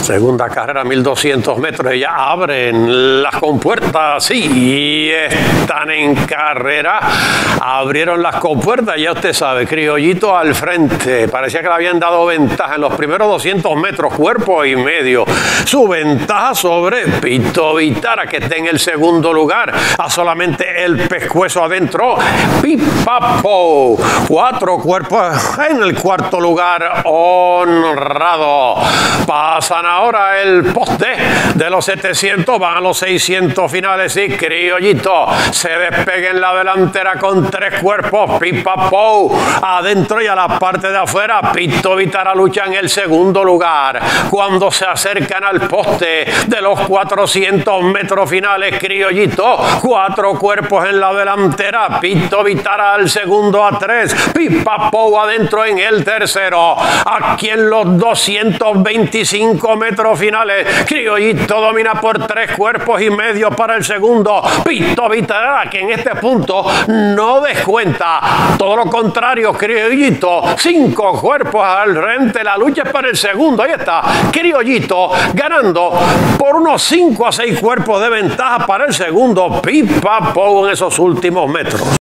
Segunda carrera, 1200 metros. Ya abren las compuertas. Sí, están en carrera. Abrieron las compuertas. Ya usted sabe, Criollito al frente. Parecía que le habían dado ventaja en los primeros 200 metros, cuerpo y medio. Su ventaja sobre Pito Vitara, que está en el segundo lugar. A solamente el pescuezo adentro. Pipapo. 4 cuerpos en el cuarto lugar. Honrado. Pasan ahora el poste de los 700, van a los 600 finales y Criollito se despega en la delantera con 3 cuerpos. Pipapo adentro y a la parte de afuera. Pito Vitara lucha en el segundo lugar. Cuando se acercan al poste de los 400 metros finales, Criollito, 4 cuerpos en la delantera. Pito Vitara al segundo a 3. Pipapo adentro en el tercero. Aquí en los 225 metros finales, Criollito domina por 3 cuerpos y medio para el segundo. Pito Vitara, que en este punto no descuenta. Todo lo contrario, Criollito, 5 cuerpos al frente. La lucha es para el segundo. Ahí está Criollito ganando por unos 5 a 6 cuerpos de ventaja para el segundo. Pipapo en esos últimos metros.